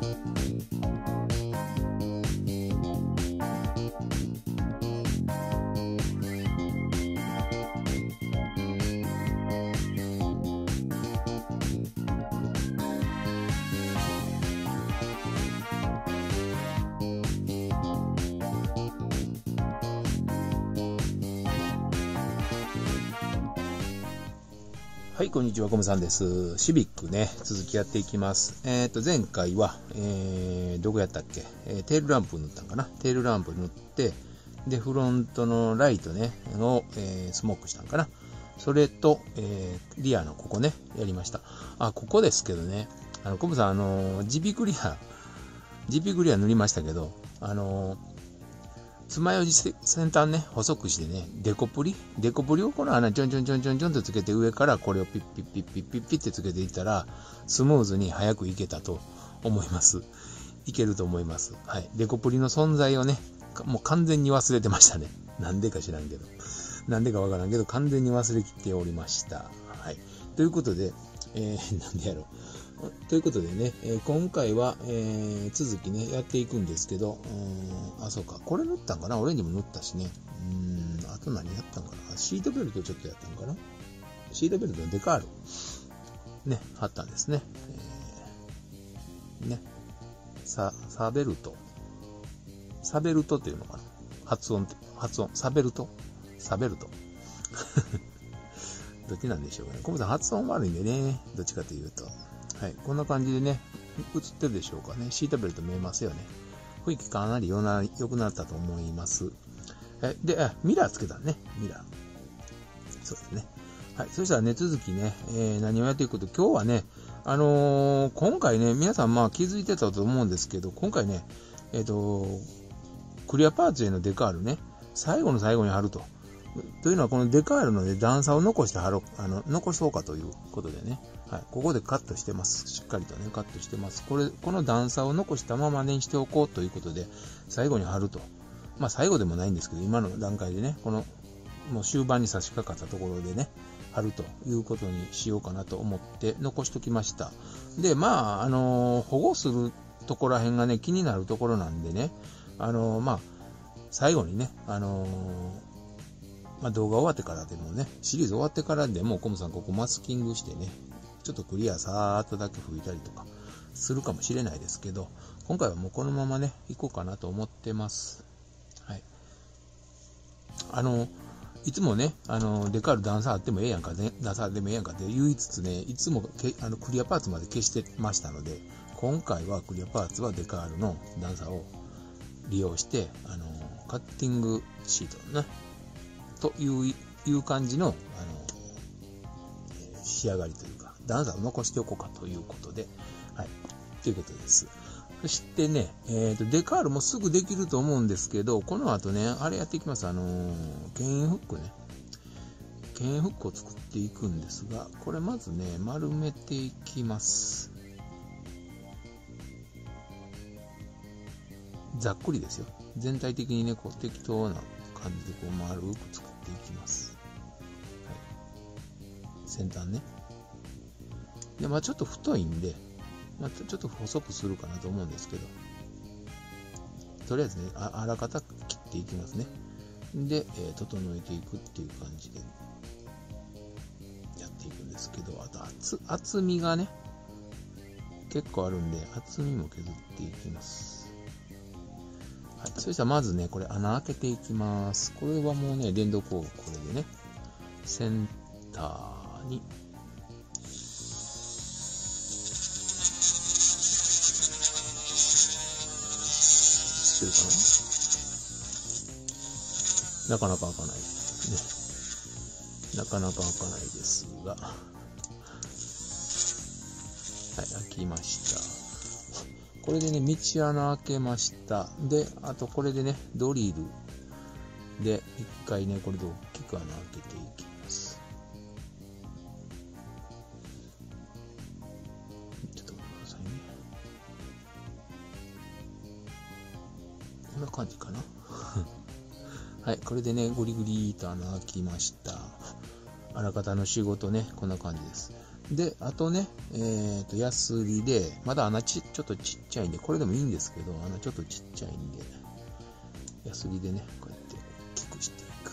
はい、こんにちは、コムさんです。シビックね、続きやっていきます。前回は、どこやったっけ、テールランプ塗ったんかな。テールランプ塗って、で、フロントのライトね、を、スモークしたんかな。それと、リアのここね、やりました。あ、ここですけどね、コムさん、GP クリア塗りましたけど、爪楊枝先端ね、細くしてね、デコプリをこの穴ちょんちょんとつけて上からこれをピッピッってつけていったら、スムーズに早くいけたと思います。いけると思います。はい。デコプリの存在をね、もう完全に忘れてましたね。なんでか知らんけど。なんでかわからんけど、完全に忘れきっておりました。はい。ということで、なんでやろう。ということでね、今回は、続きね、やっていくんですけど、そうか、これ塗ったんかな、オレンジも塗ったしね。あと何やったんかな、シートベルトちょっとやったんかな。シートベルトのデカール、ね、貼ったんですね。サベルトっていうのかな。発音、サベルトどっちなんでしょうかね。コムさん発音悪いんでね、どっちかというと。はい、こんな感じでね、映ってるでしょうかね。シートベルト見えますよね。雰囲気かなり良くなったと思います。で、ミラーつけたね。ミラー。そうですね。はい。そしたらね、続きね、何をやっていくと、今日はね、今回ね、皆さん気づいてたと思うんですけど、今回ね、クリアパーツへのデカールね、最後の最後に貼ると。というのは、このデカールの、ね、段差を残して残そうかということでね、はい、ここでカットしてます。しっかりとね、カットしてます。この段差を残したままね、しておこうということで、最後に貼ると。最後でもないんですけど、今の段階でね、もう終盤に差し掛かったところでね、貼るということにしようかなと思って残しときました。で、保護するところら辺がね、気になるところなんでね、最後にね、動画終わってからでもね、シリーズ終わってからでも、コムさんここマスキングしてね、ちょっとクリアさーっとだけ拭いたりとかするかもしれないですけど、今回はもうこのままね、行こうかなと思ってます。はい。いつもね、デカール段差あってもええやんかね、段差あってもええやんかって言いつつね、いつもクリアパーツまで消してましたので、今回はクリアパーツはデカールの段差を利用して、カッティングシートのね、という感じの、仕上がりというか、段差を残しておこうかということで、はい、ということです。そしてね、デカールもすぐできると思うんですけど、この後ね、あれやっていきます。牽引フックね。牽引フックを作っていくんですが、これまずね、丸めていきます。ざっくりですよ。全体的にね、こう適当な感じでこう丸く作っていきます。はい、先端ね。で、ちょっと太いんで、ちょっと細くするかなと思うんですけど、とりあえずね、あらかた切っていきますね。で、整えていくっていう感じでやっていくんですけど、あと厚みがね、結構あるんで、厚みも削っていきます。はい、そしたらまずね、これ穴開けていきます。これはもうね、電動工具、これでね、センターに、してるかな。なかなか開かないですね。なかなか開かないですが、はい、開きました。これでね、道穴開けました。で、あとこれでね、ドリルで一回ね、これで大きく穴開けていきます。ちょっと待ってくださいね。こんな感じかな。はい、これでね、ゴリゴリと穴開きました。 あらかたの仕事ね、こんな感じです。で、あとね、ヤスリで、まだ穴ちょっとちっちゃいんで、これでもいいんですけど、穴ちょっとちっちゃいんで、ヤスリでね、こうやって大きくしていく。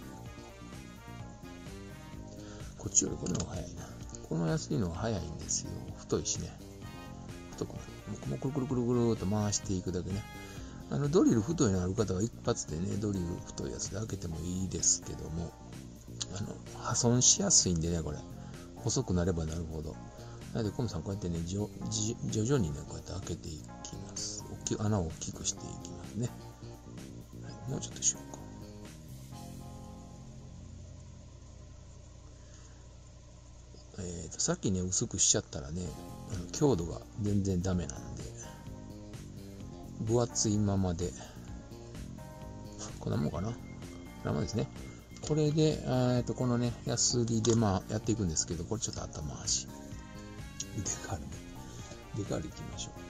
こっちよりこの方が早いな。このヤスリの方が早いんですよ。太いしね。太くなる。もうくるくるくるくると回していくだけね。ドリル太いのある方は一発でね、ドリル太いやつで開けてもいいですけども、破損しやすいんでね、これ。細くなればなるほど。なので、コムさんこうやってね、徐々にね、こうやって開けていきます。穴を大きくしていきますね。はい、もうちょっとしようか。さっきね、薄くしちゃったらね、強度が全然ダメなんで、分厚いままで、こんなもんかな。こんなもんですね。これで、このね、ヤスリでやっていくんですけど、これちょっと頭足。デカールね。デカールいきましょ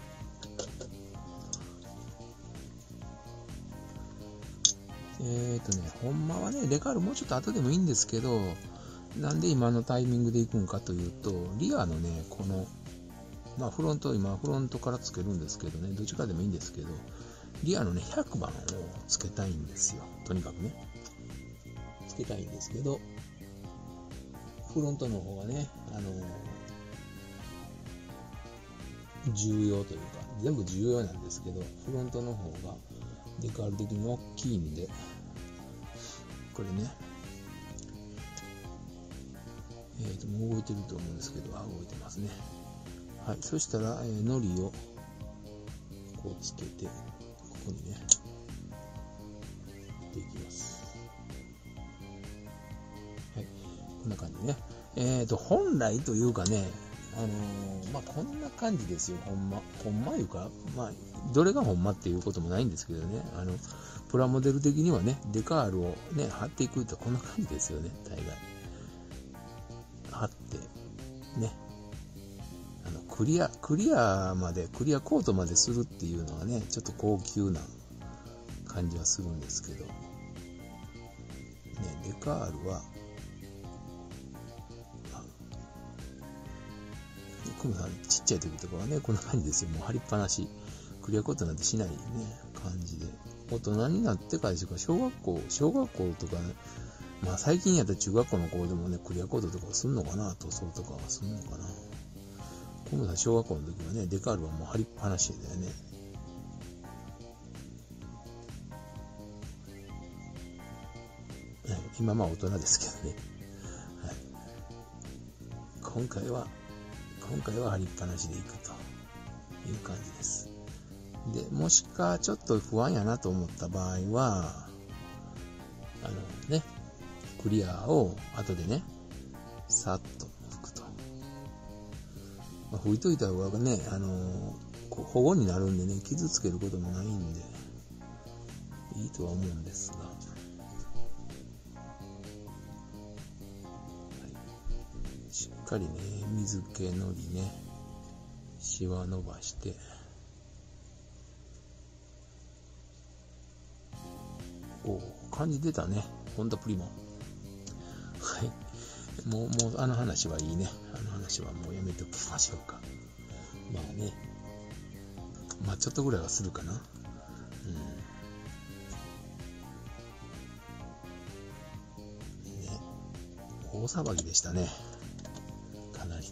う。ほんまはね、デカールもうちょっと後でもいいんですけど、なんで今のタイミングでいくんかというと、リアのね、この、今フロントからつけるんですけどね、どっちかでもいいんですけど、リアのね、100番をつけたいんですよ。とにかくね。つけたいんですけど、フロントの方がね、重要というか、全部重要なんですけど、フロントの方がデカール的に大きいんで、これね、もう動いてると思うんですけど、動いてますね。はい、そしたら、のりをこうつけて、ここにね、できます。はい、こんな感じね。本来というかね、こんな感じですよ、ほんまいうか、どれがほんまっていうこともないんですけどね、プラモデル的にはね、デカールをね、貼っていくとこんな感じですよね、大概。貼って、ね、クリアコートまでするっていうのはね、ちょっと高級な感じはするんですけど、ね、デカールは、クムさんちっちゃい時とかはね、こんな感じですよ。もう貼りっぱなし。クリアコートなんてしないね、感じで。大人になってからですか、小学校とか、ね、最近やったら中学校の子でもね、クリアコートとかすんのかな、塗装とかはすんのかな。クムさん小学校の時はね、デカールはもう貼りっぱなしだよね。今大人ですけどね。はい、今回は貼りっぱなしでいくという感じです。で、もしかちょっと不安やなと思った場合は、クリアを後でね、さっと拭くと。拭いといた方がね、保護になるんでね、傷つけることもないんで、いいとは思うんですが、しっかりね、水気のりね、シワ伸ばして、感じ出たね、ホンダプリモ。はい。もうあの話はいいね。あの話はもうやめておきましょうか。ちょっとぐらいはするかな。大騒ぎでしたね。かなり。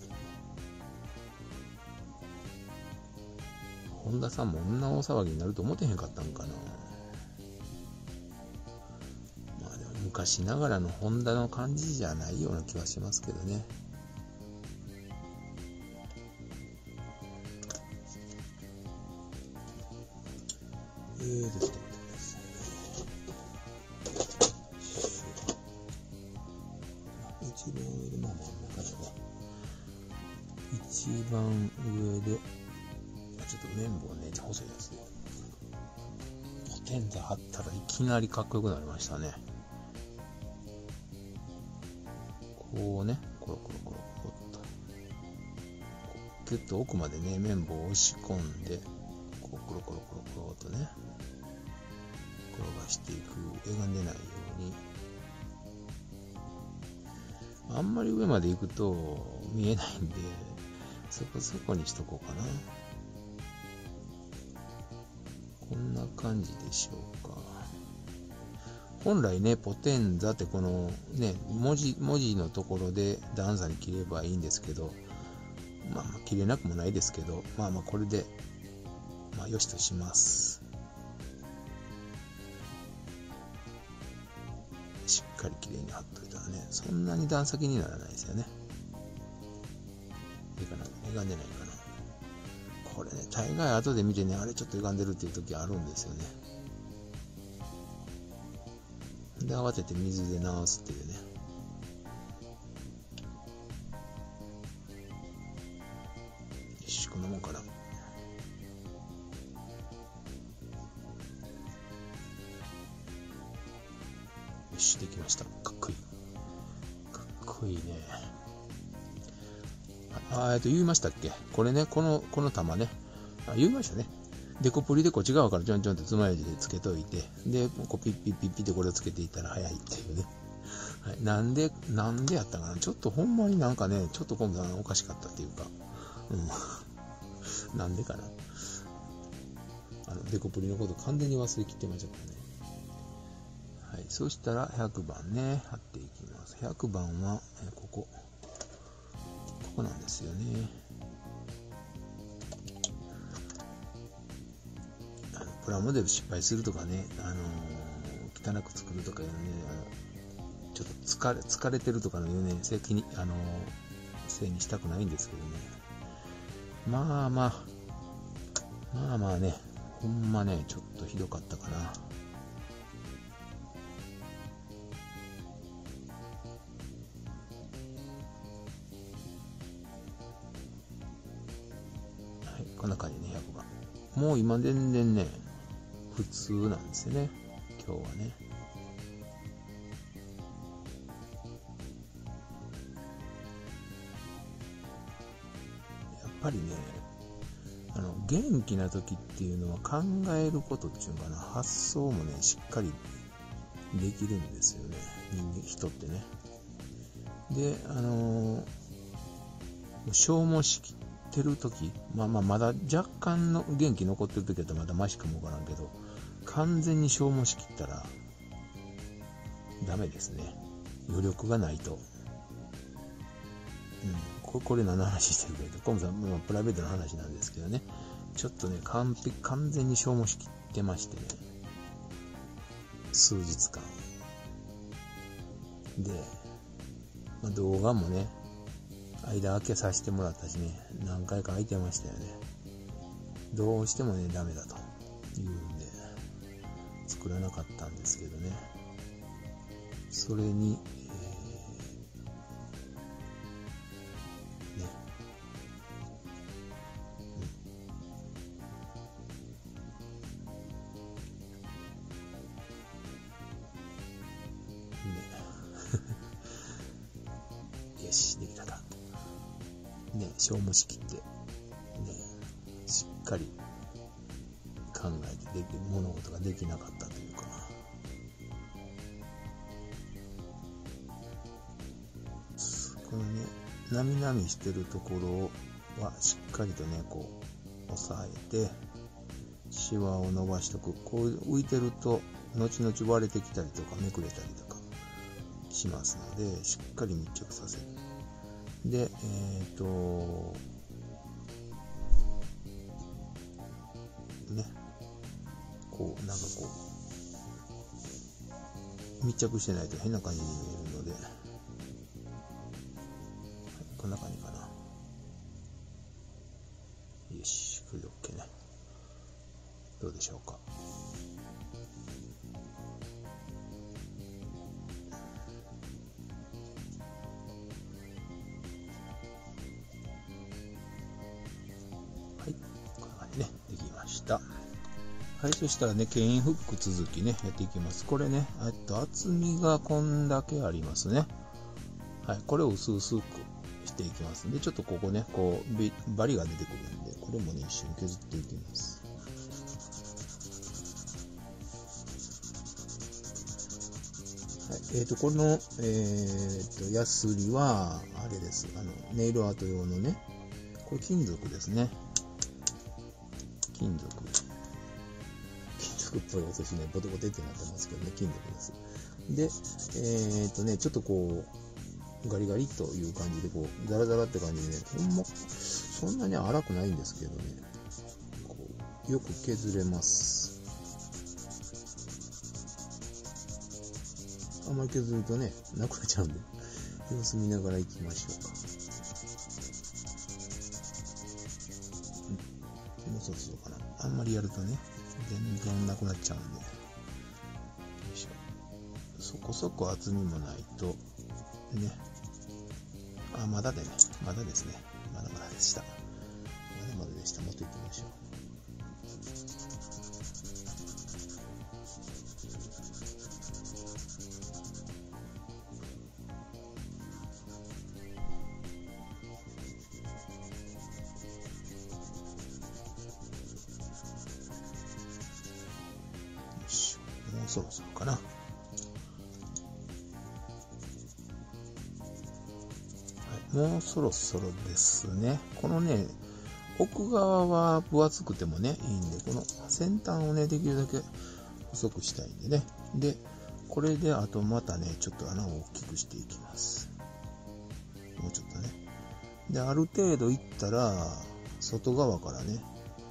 本田さんもこんな大騒ぎになると思ってへんかったんかな。でも昔ながらのホンダの感じじゃないような気はしますけどね。ちょっと待ってください。一番上で真ん中では一番上でちょっと綿棒ね、細いやつでポテンザ貼ったらいきなりかっこよくなりましたね。こうね、コロコロコロコロっとギュッと奥までね、綿棒を押し込んで、こうコロコロコロコロとね、転がしていく。絵が出ないようにあんまり上まで行くと見えないんで、そこそこにしとこうかな。こんな感じでしょうか。本来ね、ポテンザってこのね、文字のところで段差に切ればいいんですけど、まあ切れなくもないですけど、まあこれで、よしとします。しっかりきれいに貼っといたらね、そんなに段先にならないですよね。いいかな、歪んでないかな。これね、大概後で見てね、あれちょっと歪んでるっていう時あるんですよね。で、慌てて水で直すっていうね。よし、こんなもんかな。よし、できました。かっこいい。かっこいいね。言いましたっけ？これね、この玉ね。言いましたね。デコプリでこっち側からちょんちょんとつまようじでつけといて、で、こうピッピッピッピッってこれをつけていったら早いっていうね。はい、なんでやったかな。ちょっとほんまになんかね、ちょっと今度はおかしかったっていうか、なんでかな。デコプリのこと完全に忘れきってましたからね。はい、そしたら100番ね、貼っていきます。100番は、ここなんですよね。プラモデル失敗するとかね、汚く作るとかいうのね、ちょっと疲れてるとかのいうね、せいにしたくないんですけどね。まあね、ほんまね、ちょっとひどかったかな。はい、こんな感じね、100番。もう今全然ね、普通なんですよね、今日はね。やっぱりね、元気な時っていうのは考えることっていうのかな、発想もね、しっかりできるんですよね、人ってね。で、消耗しきってる時、まだ若干の元気残ってる時だとまだマシかもわからんけど、完全に消耗しきったらダメですね。余力がないと。これ何の話してるかというと、コムさん、プライベートの話なんですけどね、ちょっとね、完全に消耗しきってましてね、数日間。で、動画もね、間空けさせてもらったしね、何回か空いてましたよね。どうしてもね、ダメだというんで、作らなかったんですけどね。それに、よし、できたか。ね、消耗しきって、ね、しっかり考えて物事ができなかったというか、このね、なみなみしてるところはしっかりとね、こう、押さえて、シワを伸ばしとく。こう浮いてると、後々割れてきたりとか、めくれたりとかしますので、しっかり密着させる。で、ね、こう、なんかこう、密着してないと変な感じに見えるので、はい、こんな感じかな。よし、これで OK ね。どうでしょうか。はい、こんな感じね、できました。はい、そしたらね、牽引フック続きね、やっていきます。これね、厚みがこんだけありますね。はい、これを薄々くしていきますんで、ちょっとここね、こう、バリが出てくるんで、これもね、一緒に削っていきます。はこの、ヤスリは、あれです。ネイルアート用のね、これ金属ですね。金属っぽい音しね、ボテボテってなってますけどね、金属です。で、ちょっとこう、ガリガリという感じで、こう、ザラザラって感じでね、ほんま、そんなに粗くないんですけどね、こうよく削れます。あんまり削るとね、なくなっちゃうんで、様子見ながら行きましょうか。もうそろそろかな。あんまりやるとね、全然なくなっちゃうんで。よいしょ。そこそこ厚みもないと、ね。まだですね。まだまだでした。まだでした。もっと行きましょう。もうそろそろかな。はい、もうそろそろですね。このね、奥側は分厚くてもね、いいんで、この先端をね、できるだけ細くしたいんでね。で、これであとまたね、ちょっと穴を大きくしていきます。もうちょっとね。で、ある程度いったら、外側からね、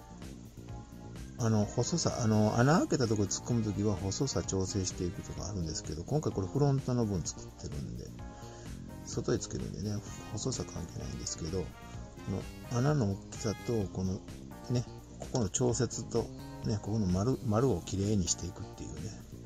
細さ、穴開けたところに突っ込むときは細さ調整していくとかあるんですけど、今回これフロントの分作ってるんで、外へつけるんでね、細さ関係ないんですけど、この穴の大きさと、このね、ここの調節と、ね、ここの丸をきれいにしていくっていうね。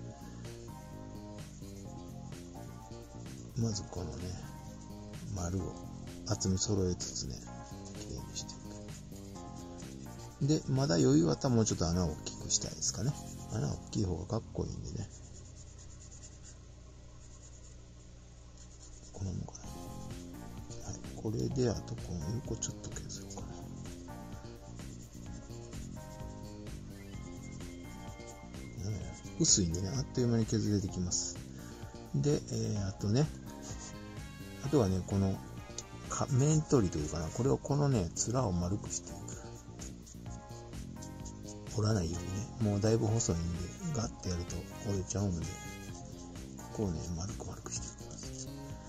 まずこのね、丸を厚み揃えつつね、きれいにしていく。で、まだ余裕あったらもうちょっと穴を大きくしたいですかね。穴大きい方がかっこいいんでね。このもんかな。はい、これであとこの横ちょっと削ろうかな。薄いんでね、あっという間に削れてきます。で、あとね、あとはね、この面取りというかな、これをこのね、面を丸くしていく。折らないようにね、もうだいぶ細いんで、ガッてやると折れちゃうんで、ここをね、丸くしていきます。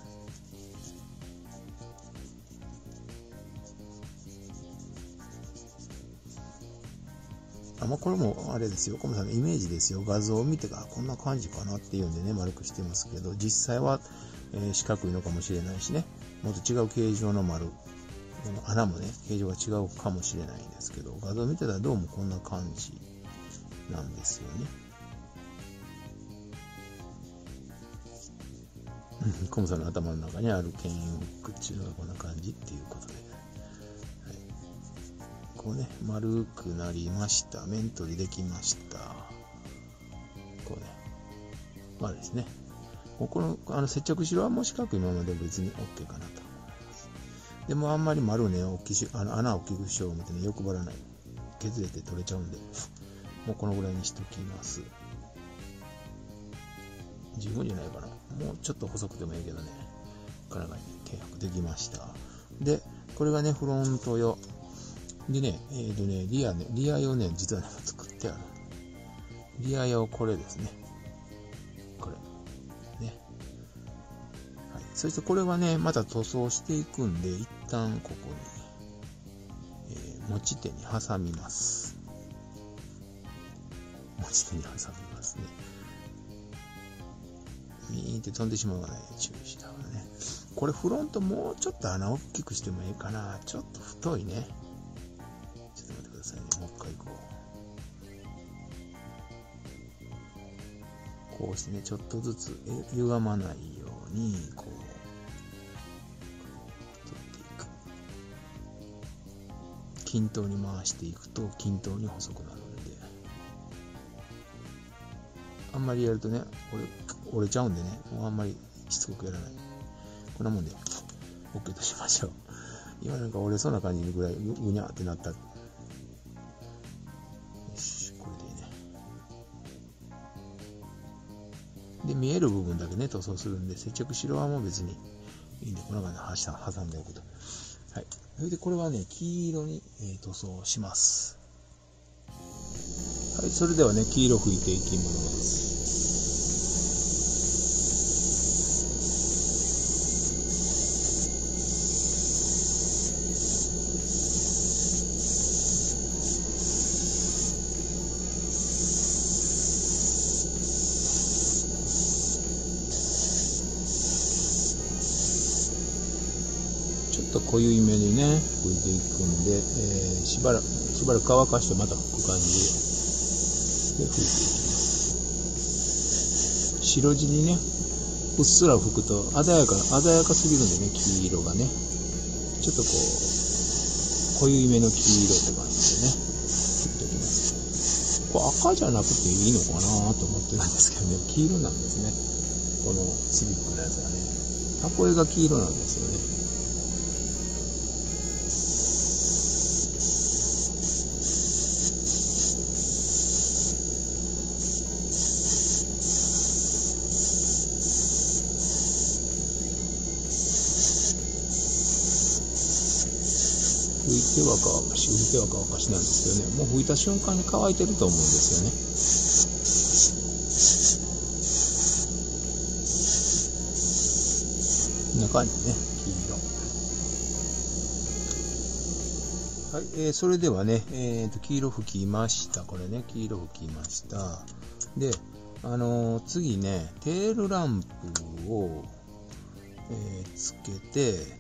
これもあれですよ、コムさんのイメージですよ。画像を見てこんな感じかなっていうんでね、丸くしてますけど、実際は、四角いのかもしれないしね、もっと違う形状の丸、この穴もね、形状が違うかもしれないんですけど、画像を見てたらどうもこんな感じなんですよね。コムさんの頭の中にあるケンフックっていうのがこんな感じっていうことで、はい、こうね、丸くなりました。面取りできました。こうね、丸ですね。この接着白はもう四角いままで別に OK かなと思います。でもあんまり丸ね、穴を大きくしよう思ってね、欲張らない。削れて取れちゃうんで、もうこのぐらいにしときます。十分じゃないかな。もうちょっと細くてもいいけどね。こんな感じで契約できました。で、これがね、フロント用。でね、リア用ね、実はね、作ってある。リア用これですね。これ。ね。はい。そしてこれはね、また塗装していくんで、一旦ここに、持ち手に挟みます。持ち手に挟みますね。ミーンって飛んでしまうので注意した方がね。これフロントもうちょっと穴大きくしてもいいかな。ちょっと太いね。ちょっと待ってくださいね。もう一回こう。こうしてね、ちょっとずつ歪まないように、こう、取っていく。均等に回していくと均等に細くなるんで。あんまりやるとね、折れちゃうんでね、もうあんまりしつこくやらない。こんなもんで OK としましょう。今なんか折れそうな感じぐらいぐにゃってなった。よし、これでいいね。 で、見える部分だけね、塗装するんで、接着白はもう別にいいんで、この中で挟んでおくと。はい。それで、これはね、黄色に、塗装します。はい。それではね、黄色拭いていきます。ちょっと濃いめにね、拭いていくんで、しばらく乾かしてまた拭く感じで拭いていきます。白地にね、うっすら拭くと鮮やかすぎるんでね、黄色がね。ちょっとこう、濃いめの黄色って感じでね、拭いておきます。これ赤じゃなくていいのかなと思ってたんですけどね、黄色なんですね。このシビックのやつはね。箱絵が黄色なんですよね。拭いては乾かしなんですけどね、もう拭いた瞬間に乾いてると思うんですよね。こんな感じね、黄色。はい、それではね、黄色拭きました。これね、黄色拭きました。で、次ね、テールランプを、つけて、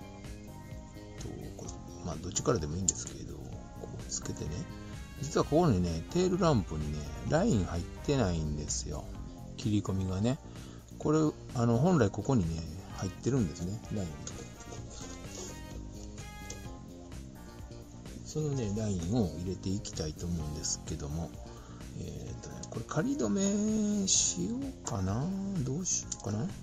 まあ、どっちからでもいいんですけど、こうつけてね、実はここにね、テールランプにね、ライン入ってないんですよ。切り込みがね。これ、本来ここにね、入ってるんですね、ライン。そのね、ラインを入れていきたいと思うんですけども、これ仮止めしようかな？どうしようかな？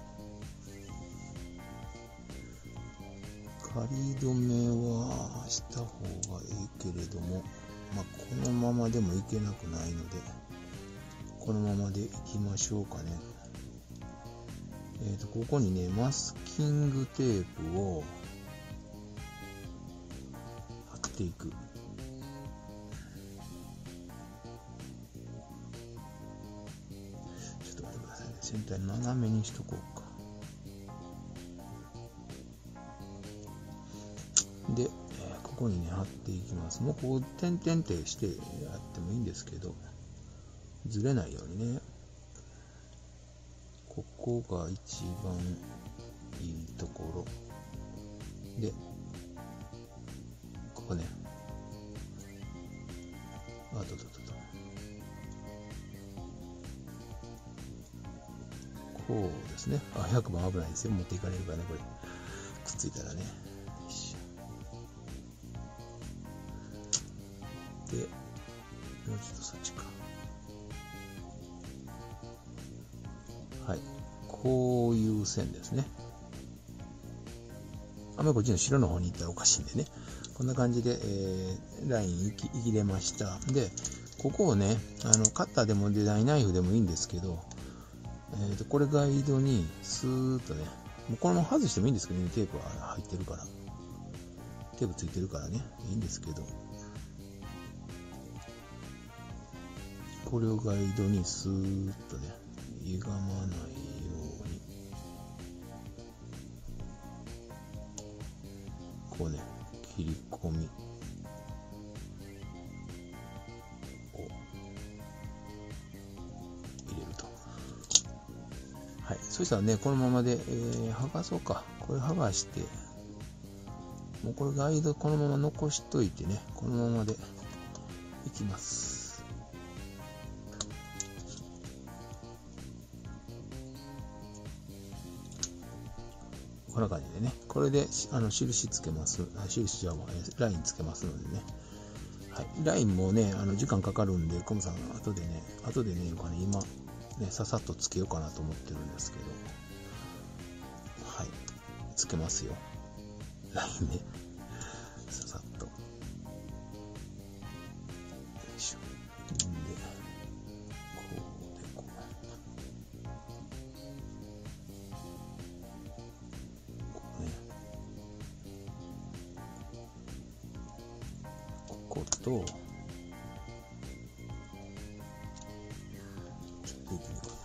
仮止めはした方がいいけれども、まあ、このままでもいけなくないので、このままでいきましょうかね。ここにね、マスキングテープを貼っていく。ちょっと待ってくださいね。全体斜めにしとこうか。で、ここにね、貼っていきます。もうこう、点々ってしてやってもいいんですけど、ずれないようにね。ここが一番いいところ。で、ここね。こうですね。100番危ないですよ。持っていかれるからね、これ。くっついたらね。で、もうちょっとそっちか。はい。こういう線ですね。あんまりこっちの白の方に行ったらおかしいんでね。こんな感じで、ライン入れました。で、ここをね、カッターでもデザインナイフでもいいんですけど、これガイドにスーッとね、もうこのまま外してもいいんですけどね、テープは入ってるから。テープついてるからね、いいんですけど。これをガイドにスーッとね、歪まないように。こうね、切り込みを入れると。はい。そしたらね、このままで、剥がそうか。これ剥がして、もうこれガイドこのまま残しといてね、このままでいきます。こんな感じでね、これで印つけます。印じゃラインつけますのでね。はい。ラインもね、時間かかるんで、コムさん、後でね、今、ね、ささっとつけようかなと思ってるんですけど、はい。つけますよ。ラインね。ささっと。よいしょ。で、こうでこう。 ちょっと行ってみようかな。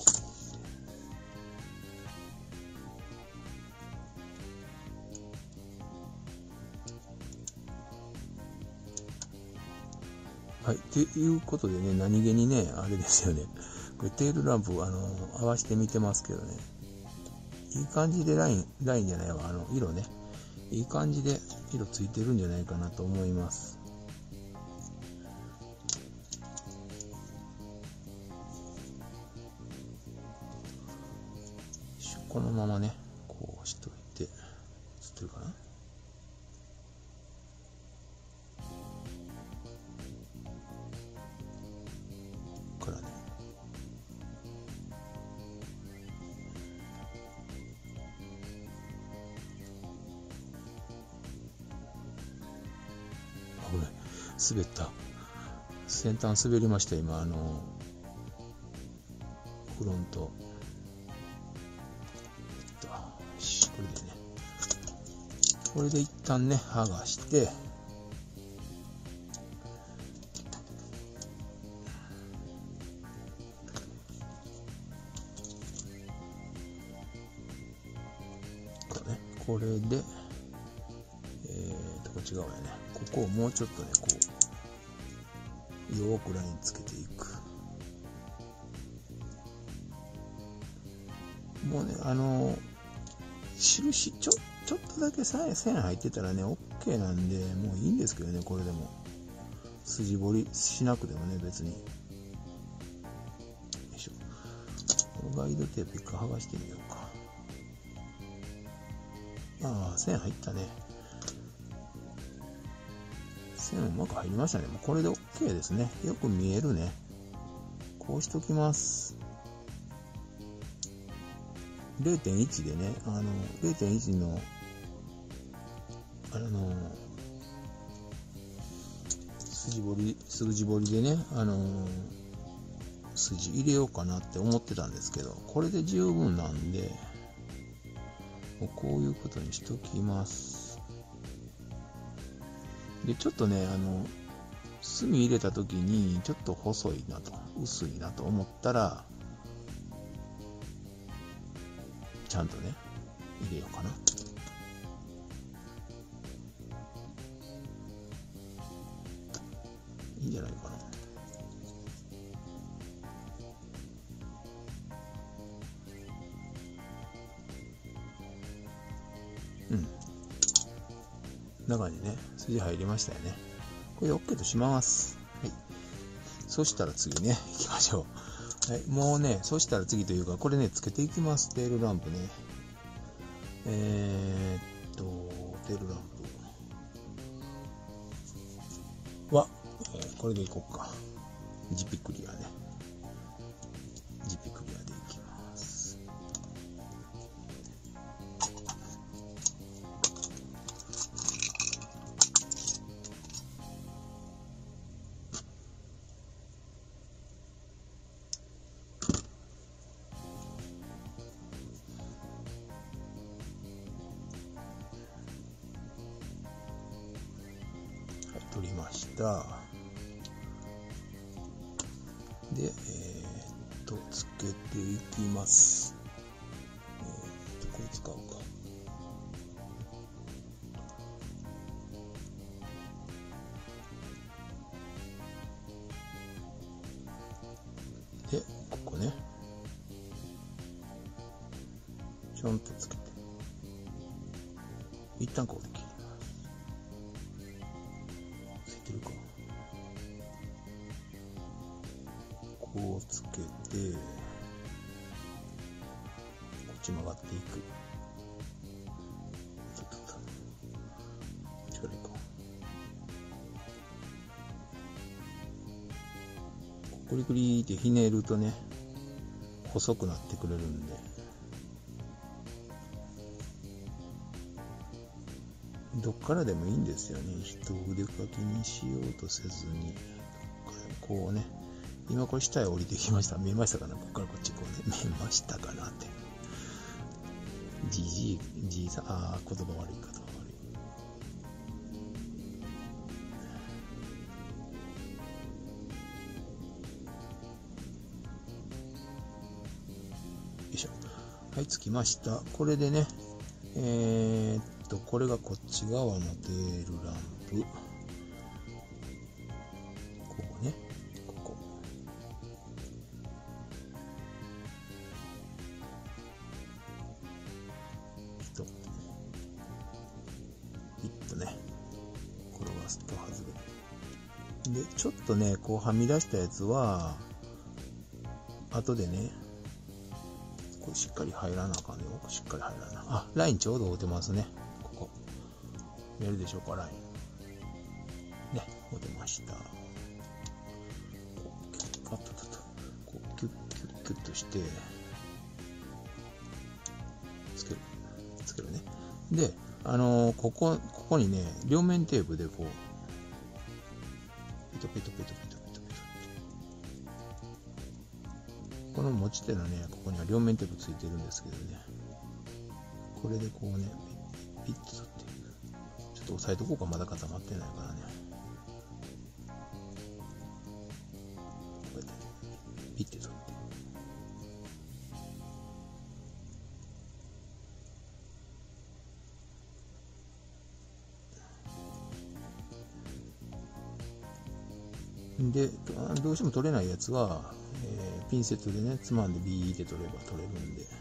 はい。っていうことでね、何気にね、あれですよね。これテールランプ、合わせてみてますけどね。いい感じでラインじゃないわ、色ね。いい感じで色ついてるんじゃないかなと思います。このままね、こうしといて、映ってるかな？からね。危ない。滑った。先端滑りました、今、フロント。これでね。これで一旦ね、剥がして、これで、こっち側やね。ここをもうちょっとね、こう、よーくラインつけていく。もうね、印、ちょっとだけ線入ってたらね、OK なんで、もういいんですけどね、これでも。筋彫りしなくてもね、別に。よいしょ。このガイドテープ一回剥がしてみようか。ああ、線入ったね。線うまく入りましたね。もうこれで OK ですね。よく見えるね。こうしときます。0.1 でね、0.1 の、筋彫りでね、筋入れようかなって思ってたんですけど、これで十分なんで、もうこういうことにしときます。で、ちょっとね、墨入れた時に、ちょっと細いなと、薄いなと思ったら、ちゃんとね、入れようかな。いいんじゃないかな。うん。中にね、筋入りましたよね。これで OK とします。はい。そしたら次ね、行きましょう。はい。もうね、そしたら次というか、これね、つけていきます。テールランプね。テールランプは、これでいこうか。ジピクリアね。ジピクリアでいきます。取りました。で、つけていきます。これ使おうか。で、ここね。ちょんとつけて。一旦こうで切ります。ついてるか。こうつけて、こっち曲がっていく。力いいか。クリクリってひねるとね、細くなってくれるんで。どっからでもいいんですよね。一筆書きにしようとせずに、こうね。今これ下へ降りてきました。見えましたかな？ここからこっちこうね。見えましたかなって。じいさん、言葉悪い。 はい、つきました。これでね、これがこっち側のテールランプ。ここね、ここ。ピッとね、転がすと外れる。で、ちょっとね、こうはみ出したやつは、後でね、これしっかり入らなあかんね。しっかり入らな。あ、ラインちょうど合うてますね。ここ。見えるでしょうか、ライン。ね、合うてました。こう、こう、キュッキュッキュッとして、つけるね。で、ここにね、両面テープでこう、ペトペトペトペトペトペト。この持ち手のね、ここには両面テープついてるんですけどね、これでこうね、ピッと取っていく。ちょっと押さえとこうか、まだ固まってないからね。こうやってピッて取って。で、どうしても取れないやつは、ピンセットでね、つまんでビーって取れば取れるんで。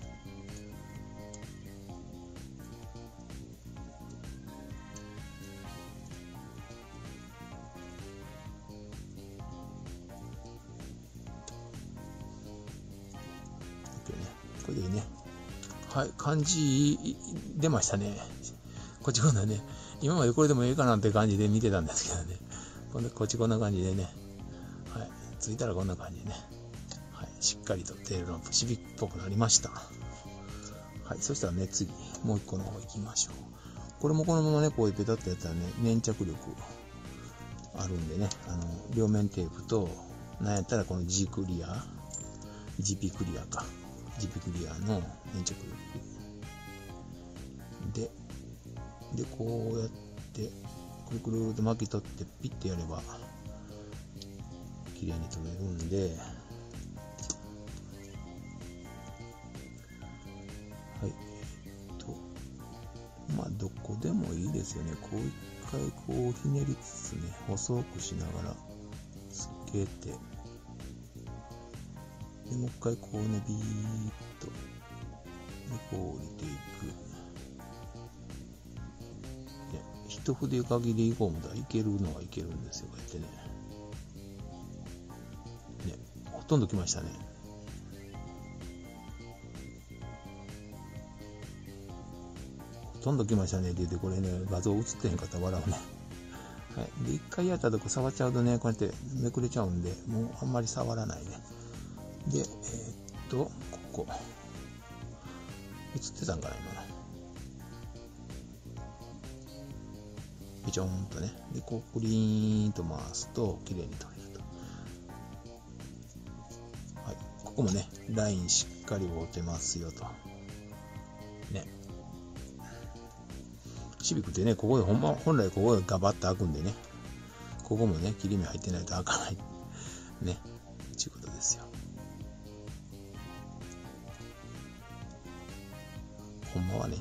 これでいいね。はい、漢字出ましたね。こっち今度はね、今までこれでもいいかなって感じで見てたんですけどね。こっちこんな感じでね。はい、ついたらこんな感じでね。はい、しっかりとテールランプシビックっぽくなりました。はい、そしたらね、次、もう一個の方行きましょう。これもこのままね、こういうペタッとやったらね、粘着力あるんでね、両面テープと、なんやったらこのGPクリアか。GPクリアの粘着力。で、こうやって、くるくると巻き取ってピッてやれば、綺麗に取れるんで、はい。まあ、どこでもいいですよね。こう一回こうひねりつつね、細くしながらつけて、で、もう一回こうね、ビーッと、で、こう降りていく。ね、一筆限りゴムだ。いけるのはいけるんですよ。こうやってね。ね、ほとんどきましたね。ほとんど来ましたねって言って、これね、画像映ってへんかったら笑うね。はい。で、一回やったとこ触っちゃうとね、こうやってめくれちゃうんで、もうあんまり触らないね。で、ここ。映ってたんかな、今の。ピチョーンとね。で、こう、クリーンと回すと、綺麗に取れると。はい。ここもね、ラインしっかり合うてますよと。ね。シビックってね、ここで本来ここでガバッと開くんでね、ここもね、切り目入ってないと開かない。ね。ちゅうことですよ。ほんまはね。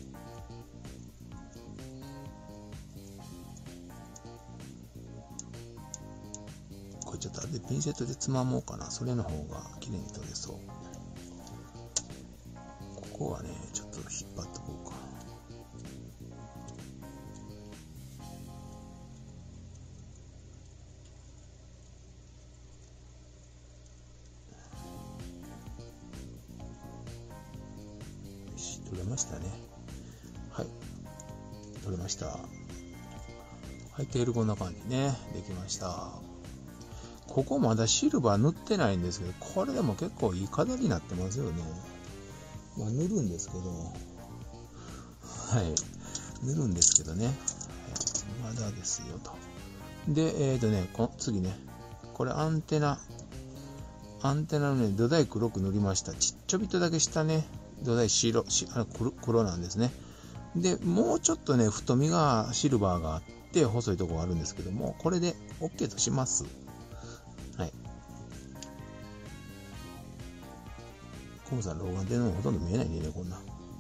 これちょっとでピンセットでつまもうかな。それの方が綺麗に取れそう。ここはね、ちょっと引っ張っとこうか。取れましたね。はい。取れました。はい、テールこんな感じね。できました。ここまだシルバー塗ってないんですけど、これでも結構いい飾りになってますよね。まあ、塗るんですけど、はい。塗るんですけどね。まだですよと。で、次ね。これアンテナのね、土台黒く塗りました。ちょびっとだけ下ね、土台黒なんですね。で、もうちょっとね、太みがシルバーがあって、細いところがあるんですけども、これで OK とします。はい。 コムさん老眼でのほとんど見えないね、こんな。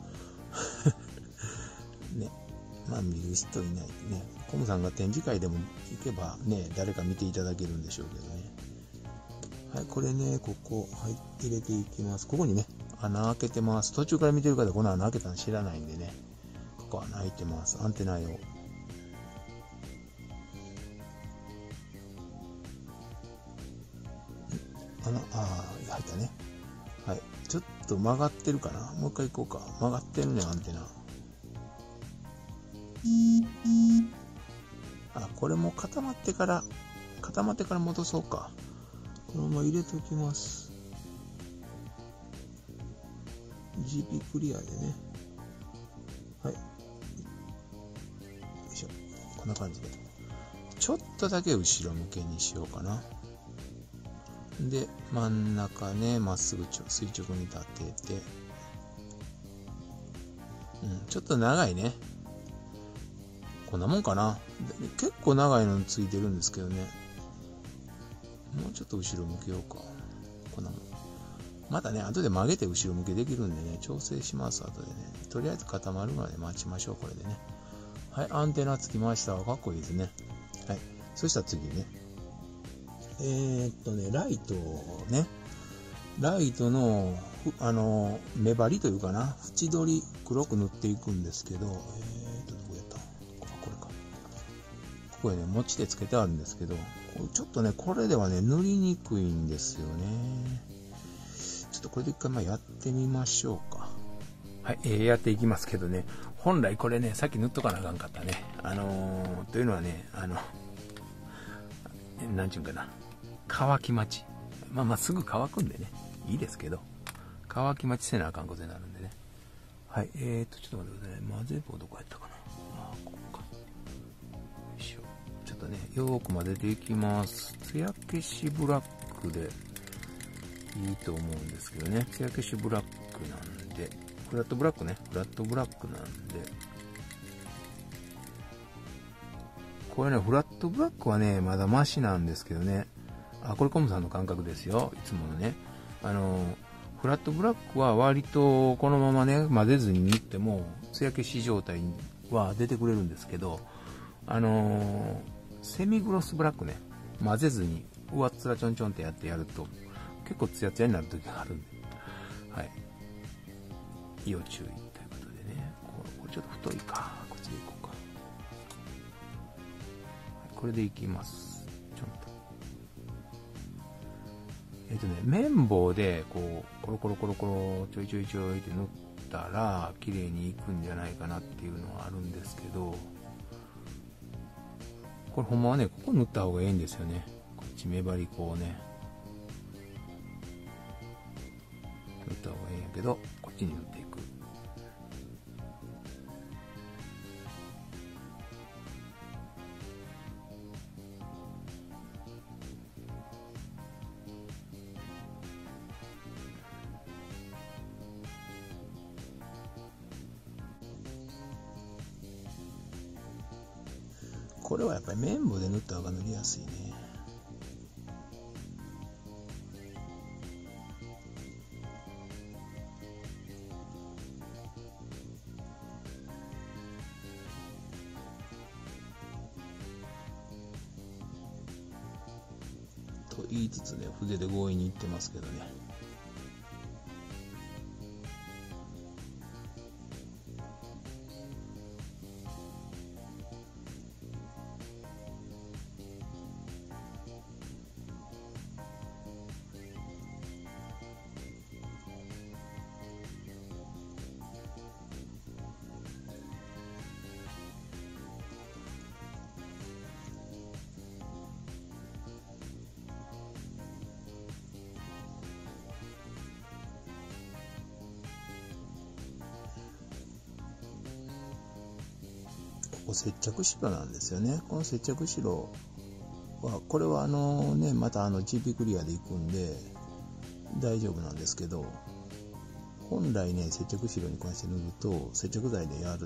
ね。まあ見る人いないね。コムさんが展示会でも行けばね、誰か見ていただけるんでしょうけどね。はい、これね、ここ、はい、入れていきます。ここにね、穴開けてます。途中から見てる方、この穴開けたの知らないんでね。ここ穴開いてます。アンテナ用。入ったね。はい。ちょっと曲がってるかな。もう一回行こうか。曲がってるね、アンテナ。これも固まってから戻そうか。このまま入れときます。GP クリアでね。はい。よいしょ。こんな感じで。ちょっとだけ後ろ向けにしようかな。で、真ん中ね、まっすぐ垂直に立てて。ちょっと長いね。こんなもんかな。結構長いのついてるんですけどね。もうちょっと後ろ向けようか。こんなもん。またね、後で曲げて後ろ向けできるんでね、調整します、後でね。とりあえず固まるまで待ちましょう、これでね。はい、アンテナつきました。かっこいいですね。はい。そしたら次ね。ライトね。ライトの、目張りというかな。縁取り黒く塗っていくんですけど、どこやった？これか。ここへね、持ち手つけてあるんですけど、ちょっとね、これではね、塗りにくいんですよね。ちょっとこれで一回やってみましょうか。はい、やっていきますけどね。本来これね、さっき塗っとかなあかんかったね。というのはね、なんちゅうんかな。乾き待ち。すぐ乾くんでね。いいですけど。乾き待ちせなあかんことになるんでね。はい、ちょっと待ってくださいね。混ぜ棒どこやったかな。ここか。よいしょ。ちょっとね、よーく混ぜていきます。艶消しブラックでいいと思うんですけどね。艶消しブラックなんで、フラットブラックね。フラットブラックなんで、これね、フラットブラックはね、まだマシなんですけどね。これコムさんの感覚ですよ。いつものね。フラットブラックは割とこのままね、混ぜずに塗っても、艶消し状態は出てくれるんですけど、セミグロスブラックね、混ぜずに上っ面ちょんちょんってやると、結構ツヤツヤになる時があるんで、はい。要注意ということでね。これちょっと太いか。こっちでいこうか。これでいきます。ちょんと。綿棒でこうコロコロコロコロちょいちょいちょいって塗ったら綺麗にいくんじゃないかなっていうのはあるんですけど、これほんまはね、ここ塗った方がいいんですよね。こっち目張りこうね塗った方がいいんやけど、こっちに塗っていく。これはやっぱり綿棒で塗った方が塗りやすいね。と言いつつね、筆で強引にいってますけどね。ここ接着白なんですよね。この接着白は、これはまたGP クリアでいくんで大丈夫なんですけど、本来ね、接着白に関して塗ると、接着剤でやる、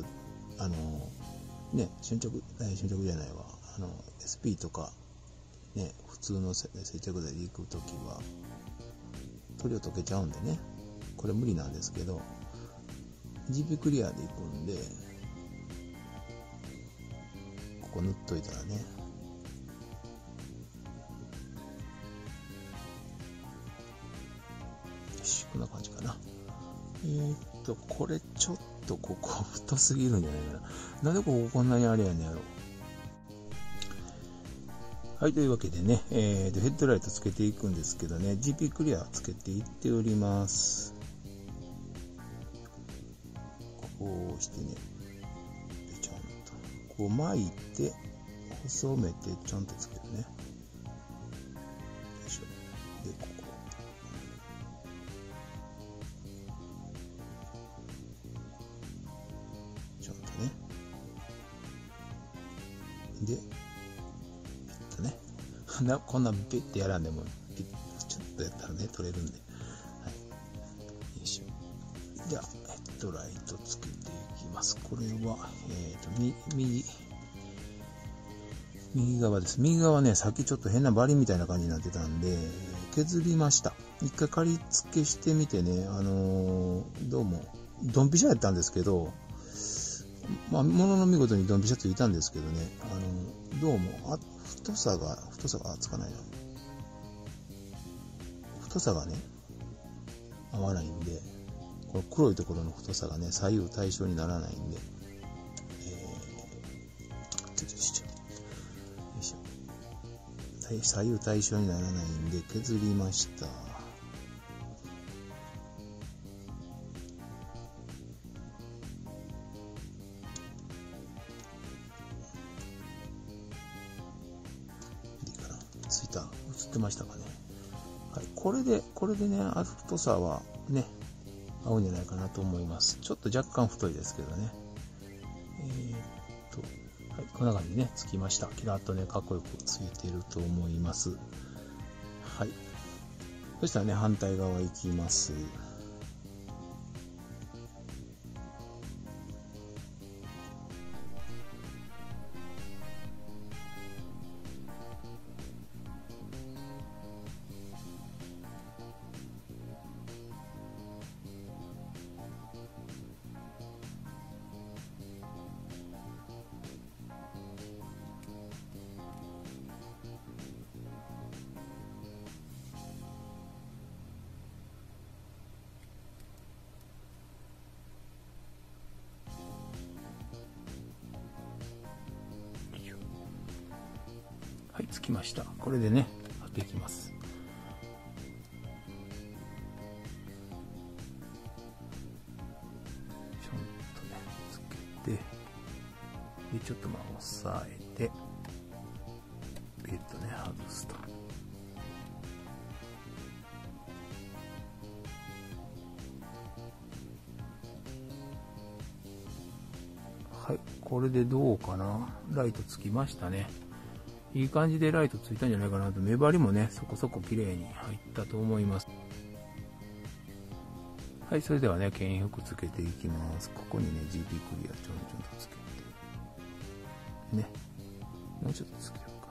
瞬着じゃないわ、SP とか、ね、普通の接着剤でいくときは、塗料溶けちゃうんでね、 これ無理なんですけど、GP クリアでいくんで、ここ塗っといたらね、よし、こんな感じかな。これちょっとここ太すぎるんじゃないかな。なんでこここんなにあれやねんやろ。はい、というわけでね、ヘッドライトつけていくんですけどね、GP クリアつけていっております。こうしてね、ちょんと、こう巻いて、細めてちょんとつけるね。よいしょ。で、ここ。ちょんとね。で、こんなピッてやらんでもちょっとやったらね取れるんで、はい、よいしょ。じゃあヘッドライトつけていきます。これは右側です。右側ね、さっきちょっと変なバリみたいな感じになってたんで削りました。一回仮付けしてみてね、どうもドンピシャやったんですけど、まあ、ものの見事にドンピシャついたんですけどね、どうも太さがつかないな。太さがね、合わないんで、この黒いところの太さがね、左右対称にならないんで、左右対称にならないんで、削りました。映ってましたかね。はい、これでね、太さはね、合うんじゃないかなと思います。ちょっと若干太いですけどね。はい、こんな感じでね、つきました。キラッとね、かっこよくついていると思います。はい。そしたらね、反対側行きます。はい、つきました。これでね、貼っていきます。ちょんとね、つけて、で、ちょっと押さえて、ピュッとね、外すと。はい、これでどうかな。ライトつきましたね。いい感じでライトついたんじゃないかなと。目張りもね、そこそこ綺麗に入ったと思います。はい、それではね、牽引フックつけていきます。ここにね、GP クリアちょんちょんとつけて。ね。もうちょっとつけようか。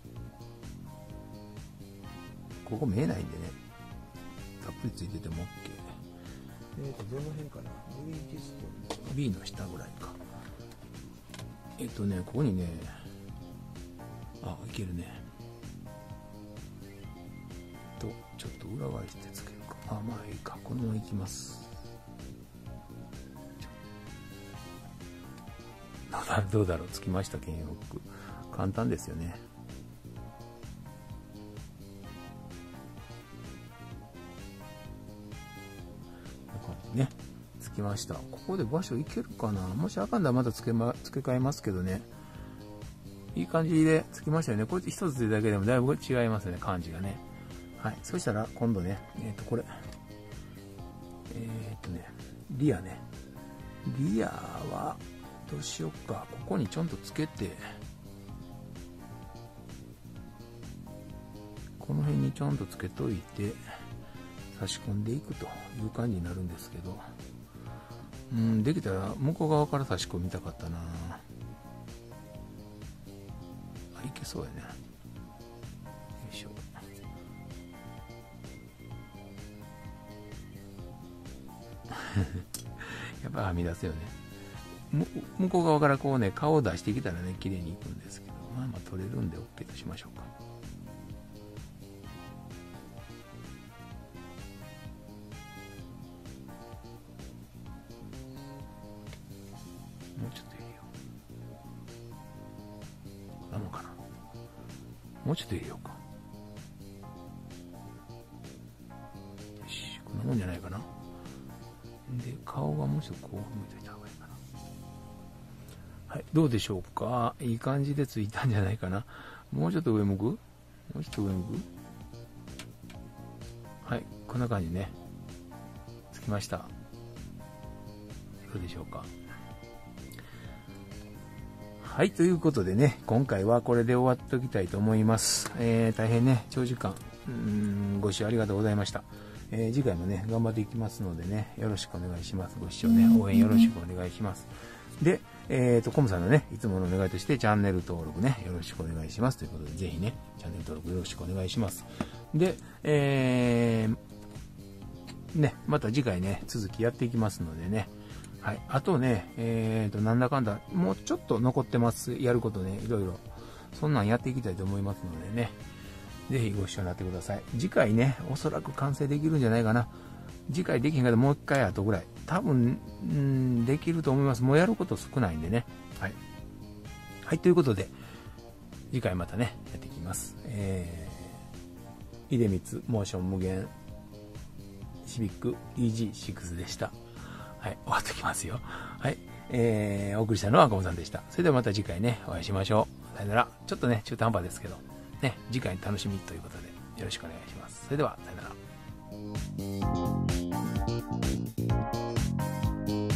ここ見えないんでね、たっぷりついてても OK。どの辺かな？B の下ぐらいか。ここにね、いけるね。ちょっと裏返してつけるか。まあいいか。このままいきます。どうだろう。つきました、牽引フック。簡単ですよね。こんな感じね。つきました。ここで場所いけるかな。もしあかんだらまた付け替えますけどね。いい感じでつきましたよね。これ一つでだけでもだいぶ違いますね、感じがね。はい。そしたら今度ね、これ。リアね。リアは、どうしよっか。ここにちょんとつけて、この辺にちょんとつけといて、差し込んでいくという感じになるんですけど、できたら向こう側から差し込みたかったな。いけそうやね。よいしょ。 やっぱはみ出すよね。向こう側からこうね、顔を出してきたらね、綺麗にいくんですけど、まあまあ取れるんで OK としましょうか。もうちょっと入れよう。こんなもんかな。もうちょっと入れようか。よし、こんなもんじゃないかな。で、顔がもうちょっとこう向いといた方がいいかな。はい、どうでしょうか。いい感じでついたんじゃないかな。もうちょっと上向く？もうちょっと上向く？はい、こんな感じね。つきました。どうでしょうか。はい、ということでね、今回はこれで終わっておきたいと思います。大変ね、長時間、ご視聴ありがとうございました。次回もね、頑張っていきますのでね、よろしくお願いします。ご視聴ね、応援よろしくお願いします。で、コムさんのね、いつものお願いとして、チャンネル登録ね、よろしくお願いします。ということで、ぜひね、チャンネル登録よろしくお願いします。で、ね、また次回ね、続きやっていきますのでね、はい。あとね、なんだかんだ、もうちょっと残ってます。やることね、いろいろ。そんなんやっていきたいと思いますのでね、ぜひご視聴になってください。次回ね、おそらく完成できるんじゃないかな。次回できへんかったらもう一回後ぐらい。多分、できると思います。もうやること少ないんでね。はい。はい、ということで、次回またね、やっていきます。出光モーション無限シビック EG6 でした。はい、終わってきますよ。はい。お送りしたのはコムさんでした。それではまた次回ね、お会いしましょう。さよなら。ちょっとね、中途半端ですけど、ね、次回楽しみということで、よろしくお願いします。それでは、さよなら。